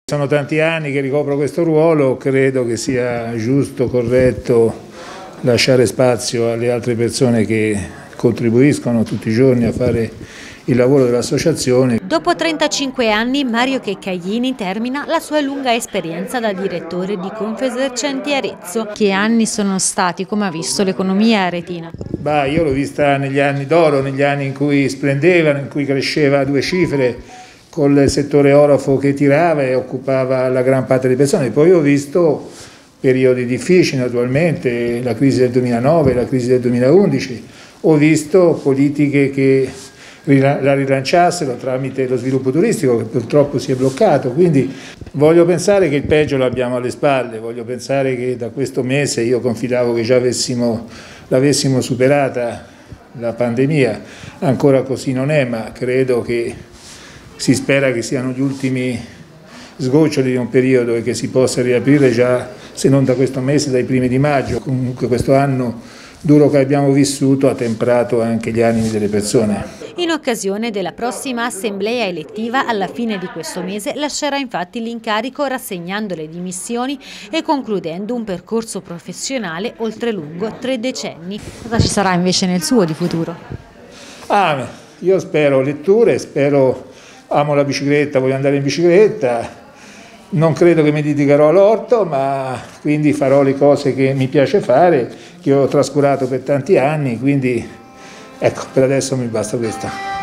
Sono tanti anni che ricopro questo ruolo, credo che sia giusto, corretto lasciare spazio alle altre persone che contribuiscono tutti i giorni a fare il lavoro dell'associazione. Dopo 35 anni Mario Checcaglini termina la sua lunga esperienza da direttore di Confesercenti Arezzo. Che anni sono stati? Come ha visto l'economia aretina? Io l'ho vista negli anni d'oro, negli anni in cui splendeva, in cui cresceva a due cifre, col settore orafo che tirava e occupava la gran parte delle persone. Poi ho visto periodi difficili naturalmente, la crisi del 2009, la crisi del 2011, ho visto politiche che la rilanciassero tramite lo sviluppo turistico che purtroppo si è bloccato, quindi voglio pensare che il peggio l'abbiamo alle spalle, voglio pensare che da questo mese, io confidavo che già l'avessimo superata la pandemia, ancora così non è, ma credo che si spera che siano gli ultimi sgoccioli di un periodo e che si possa riaprire già, se non da questo mese, dai primi di maggio. Comunque questo anno duro che abbiamo vissuto ha temprato anche gli animi delle persone. In occasione della prossima assemblea elettiva, alla fine di questo mese, lascerà infatti l'incarico rassegnando le dimissioni e concludendo un percorso professionale oltre lungo 3 decenni. Cosa ci sarà invece nel suo di futuro? Io spero letture, amo la bicicletta, voglio andare in bicicletta, non credo che mi dedicherò all'orto, ma quindi farò le cose che mi piace fare, che ho trascurato per tanti anni, quindi ecco, per adesso mi basta questo.